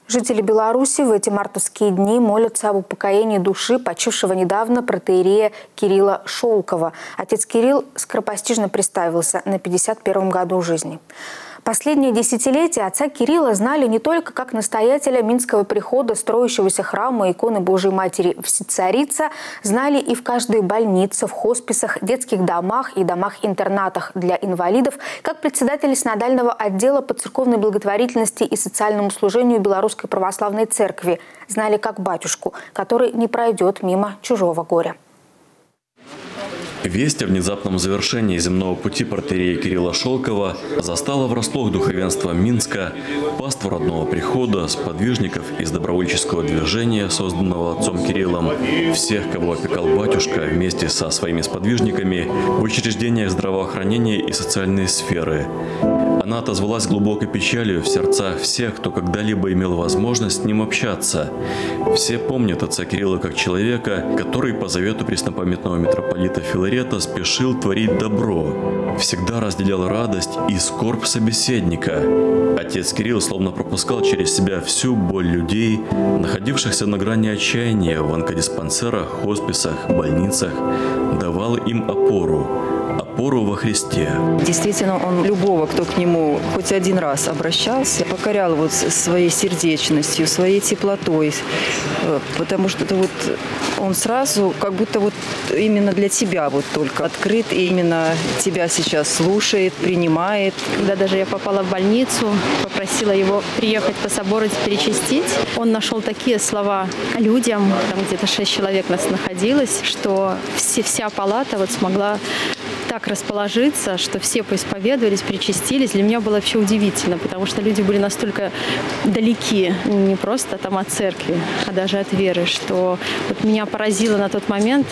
Жители Беларуси в эти мартовские дни молятся об упокоении души почившего недавно протоиерея Кирилла Шолкова. Отец Кирилл скоропостижно приставился на 51-м году жизни. Последние десятилетия отца Кирилла знали не только как настоятеля Минского прихода, строящегося храма иконы Божией Матери Всецарица, знали и в каждой больнице, в хосписах, детских домах и домах-интернатах для инвалидов, как председатель синодального отдела по церковной благотворительности и социальному служению Белорусской православной церкви. Знали как батюшку, который не пройдет мимо чужого горя. Весть о внезапном завершении земного пути протоиерея Кирилла Шолкова застала врасплох духовенство Минска, паству родного прихода, сподвижников из добровольческого движения, созданного отцом Кириллом, всех, кого опекал батюшка вместе со своими сподвижниками в учреждениях здравоохранения и социальной сферы. Она отозвалась глубокой печалью в сердцах всех, кто когда-либо имел возможность с ним общаться. Все помнят отца Кирилла как человека, который по завету преснопамятного митрополита Филарета спешил творить добро, всегда разделял радость и скорбь собеседника. Отец Кирилл словно пропускал через себя всю боль людей, находившихся на грани отчаяния в онкодиспансерах, хосписах, больницах, давал им опору во Христе. Действительно, он любого, кто к нему хоть один раз обращался, покорял вот своей сердечностью, своей теплотой, потому что это вот он сразу как будто вот именно для тебя вот только открыт, и именно тебя сейчас слушает, принимает. Когда даже я попала в больницу, попросила его приехать по собору перечастить, он нашел такие слова людям, там где-то 6 человек нас находилось, что вся палата вот смогла так расположиться, что все поисповедовались, причастились. Для меня было вообще удивительно, потому что люди были настолько далеки, не просто там от церкви, а даже от веры, что вот меня поразило на тот момент,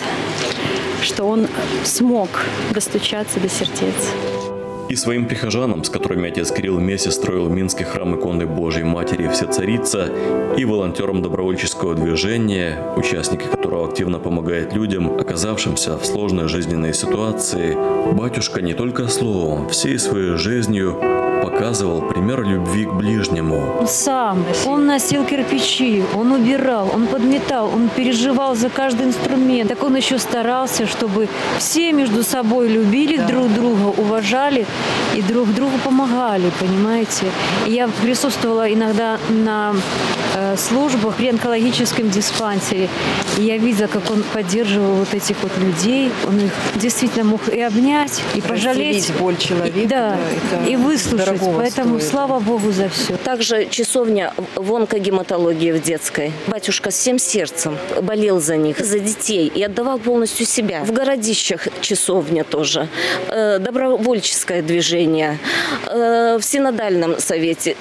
что он смог достучаться до сердец. И своим прихожанам, с которыми отец Кирилл вместе строил Минский храм иконы Божией Матери Всецарица, и волонтерам добровольческого движения, участники которого активно помогают людям, оказавшимся в сложной жизненной ситуации, батюшка не только словом, всей своей жизнью показывал пример любви к ближнему. Он носил кирпичи, он убирал, он подметал, он переживал за каждый инструмент. Так он еще старался, чтобы все между собой любили друг друга, уважали и друг другу помогали, понимаете. И я присутствовала иногда на службах при онкологическом диспансере. И я видела, как он поддерживал вот этих вот людей. Он их действительно мог и обнять, и пожалеть. Боль человека. Да, и выслушать. Поэтому стоит. Слава Богу за все. Также часовня в онкогематологии в детской. Батюшка всем сердцем болел за них, за детей и отдавал полностью себя. В городищах часовня тоже. Добровольческое движение. В синодальном совете.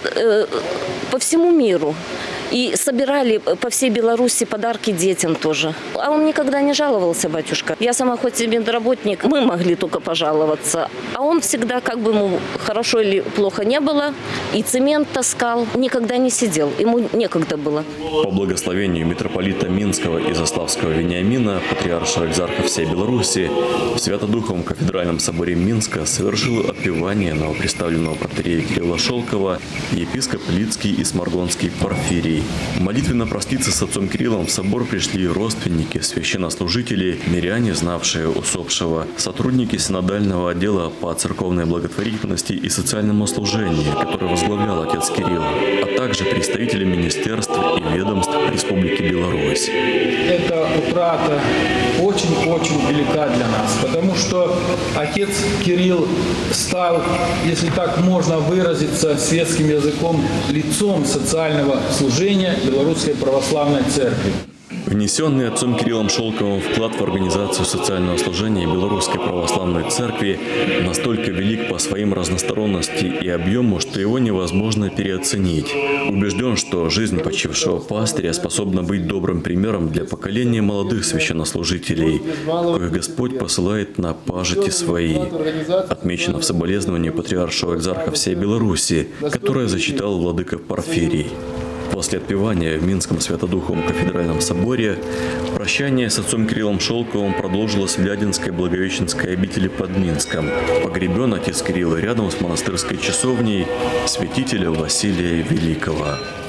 По всему миру. И собирали по всей Беларуси подарки детям тоже. А он никогда не жаловался, батюшка. Я сама хоть и медработник, мы могли только пожаловаться. А он всегда, как бы ему хорошо или плохо не было, и цемент таскал, никогда не сидел. Ему некогда было. По благословению митрополита Минского и Заславского Вениамина, патриаршего экзарха всей Беларуси, в Свято-Духовом кафедральном соборе Минска совершил отпевание новоприставленного протоиерея Кирилла Шолкова епископ Лидский и Сморгонский Порфирий. Молитвенно проститься с отцом Кириллом в собор пришли родственники, священнослужители, миряне, знавшие усопшего, сотрудники синодального отдела по церковной благотворительности и социальному служению, который возглавлял отец Кирилл, а также представители министерств и ведомств Республики Беларусь. Эта утрата очень-очень велика для нас, потому что отец Кирилл стал, если так можно выразиться светским языком, лицом социального служения Белорусской православной церкви. Внесенный отцом Кириллом Шолковым вклад в организацию социального служения Белорусской православной церкви настолько велик по своим разносторонности и объему, что его невозможно переоценить. Убежден, что жизнь почившего пастыря способна быть добрым примером для поколения молодых священнослужителей, коих Господь посылает на пажити свои. Отмечено в соболезновании патриаршего экзарха всей Беларуси, которое зачитал владыка Порфирий. После отпевания в Минском Свято-Духовом кафедральном соборе прощание с отцом Кириллом Шолковым продолжилось в Лядинской Благовещенской обители под Минском. Погребен отец Кирилл рядом с монастырской часовней святителя Василия Великого.